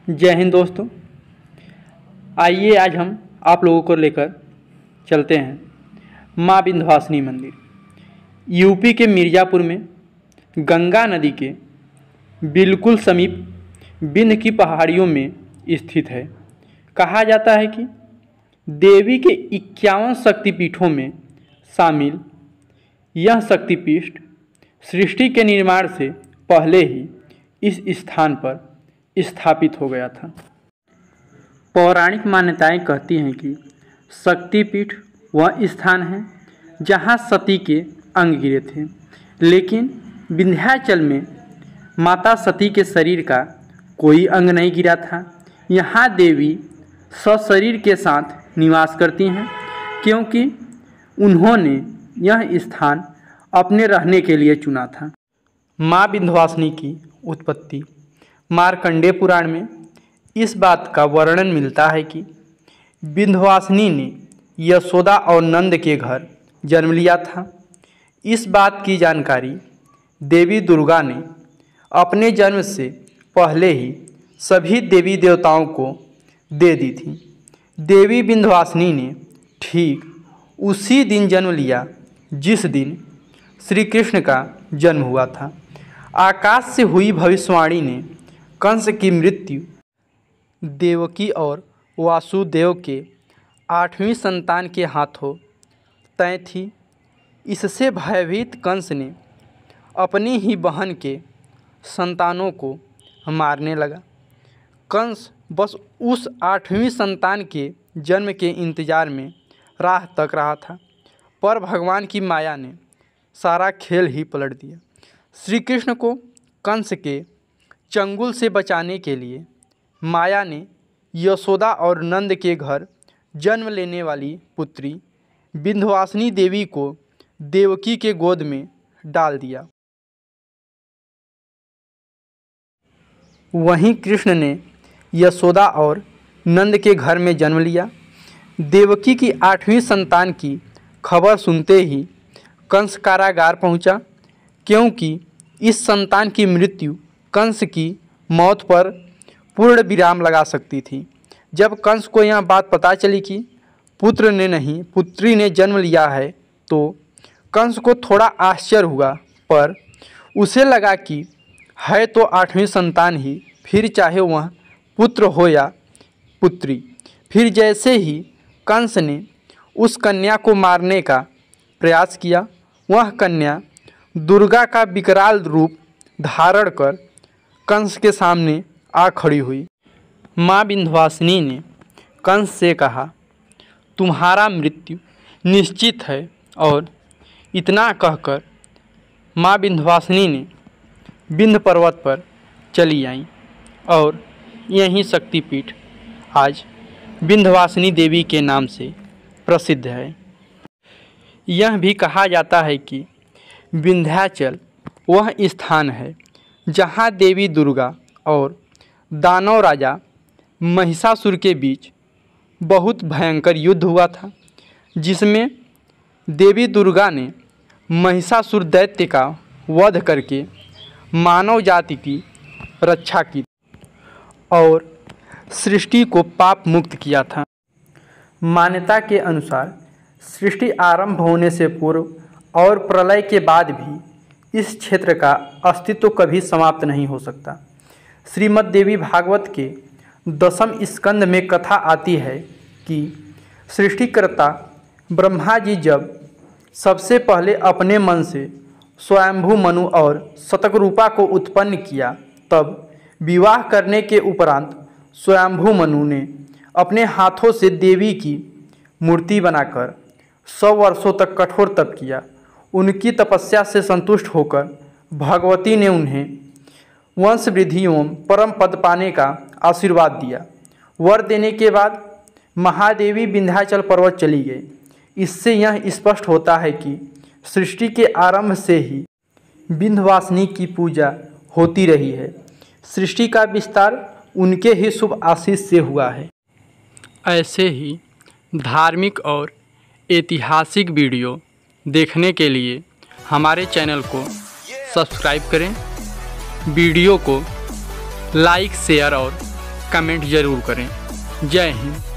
जय हिंद दोस्तों। आइए आज हम आप लोगों को लेकर चलते हैं माँ विंध्यवासिनी मंदिर। यूपी के मिर्ज़ापुर में गंगा नदी के बिल्कुल समीप विंध्य की पहाड़ियों में स्थित है। कहा जाता है कि देवी के 51 शक्तिपीठों में शामिल यह शक्तिपीठ सृष्टि के निर्माण से पहले ही इस स्थान पर स्थापित हो गया था। पौराणिक मान्यताएं कहती हैं कि शक्तिपीठ वह स्थान है जहां सती के अंग गिरे थे, लेकिन विंध्याचल में माता सती के शरीर का कोई अंग नहीं गिरा था। यहाँ देवी सशरीर के साथ निवास करती हैं क्योंकि उन्होंने यह स्थान अपने रहने के लिए चुना था। माँ विंध्यवासिनी की उत्पत्ति मार्कंडेय पुराण में इस बात का वर्णन मिलता है कि विंध्यवासिनी ने यशोदा और नंद के घर जन्म लिया था। इस बात की जानकारी देवी दुर्गा ने अपने जन्म से पहले ही सभी देवी देवताओं को दे दी थी। देवी विंध्यवासिनी ने ठीक उसी दिन जन्म लिया जिस दिन श्री कृष्ण का जन्म हुआ था। आकाश से हुई भविष्यवाणी ने कंस की मृत्यु देवकी और वासुदेव के 8वीं संतान के हाथों तय थी। इससे भयभीत कंस ने अपनी ही बहन के संतानों को मारने लगा। कंस बस उस 8वीं संतान के जन्म के इंतजार में राह तक रहा था, पर भगवान की माया ने सारा खेल ही पलट दिया। श्री कृष्ण को कंस के चंगुल से बचाने के लिए माया ने यशोदा और नंद के घर जन्म लेने वाली पुत्री विंध्यवासिनी देवी को देवकी के गोद में डाल दिया। वहीं कृष्ण ने यशोदा और नंद के घर में जन्म लिया। देवकी की 8वीं संतान की खबर सुनते ही कंस कारागार पहुंचा, क्योंकि इस संतान की मृत्यु कंस की मौत पर पूर्ण विराम लगा सकती थी। जब कंस को यह बात पता चली कि पुत्र ने नहीं पुत्री ने जन्म लिया है तो कंस को थोड़ा आश्चर्य हुआ, पर उसे लगा कि है तो 8वीं संतान ही, फिर चाहे वह पुत्र हो या पुत्री। फिर जैसे ही कंस ने उस कन्या को मारने का प्रयास किया, वह कन्या दुर्गा का विकराल रूप धारण कर कंस के सामने आ खड़ी हुई। माँ विंध्यवासिनी ने कंस से कहा, तुम्हारा मृत्यु निश्चित है। और इतना कहकर माँ विंध्यवासिनी ने विंध्य पर्वत पर चली आईं और यही शक्तिपीठ आज विंध्यवासिनी देवी के नाम से प्रसिद्ध है। यह भी कहा जाता है कि विंध्याचल वह स्थान है जहाँ देवी दुर्गा और दानव राजा महिषासुर के बीच बहुत भयंकर युद्ध हुआ था, जिसमें देवी दुर्गा ने महिषासुर दैत्य का वध करके मानव जाति की रक्षा की और सृष्टि को पाप मुक्त किया था। मान्यता के अनुसार सृष्टि आरंभ होने से पूर्व और प्रलय के बाद भी इस क्षेत्र का अस्तित्व कभी समाप्त नहीं हो सकता। श्रीमद् देवी भागवत के 10वें स्कंद में कथा आती है कि सृष्टिकर्ता ब्रह्मा जी जब सबसे पहले अपने मन से स्वयंभू मनु और शतकरूपा को उत्पन्न किया, तब विवाह करने के उपरांत स्वयंभू मनु ने अपने हाथों से देवी की मूर्ति बनाकर 100 वर्षों तक कठोर तप किया। उनकी तपस्या से संतुष्ट होकर भगवती ने उन्हें वंश वृद्धि एवं परम पद पाने का आशीर्वाद दिया। वर देने के बाद महादेवी विंध्याचल पर्वत चली गई। इससे यह स्पष्ट होता है कि सृष्टि के आरंभ से ही विंध्यवासिनी की पूजा होती रही है। सृष्टि का विस्तार उनके ही शुभ आशीष से हुआ है। ऐसे ही धार्मिक और ऐतिहासिक वीडियो देखने के लिए हमारे चैनल को सब्सक्राइब करें, वीडियो को लाइक शेयर और कमेंट ज़रूर करें। जय हिंद।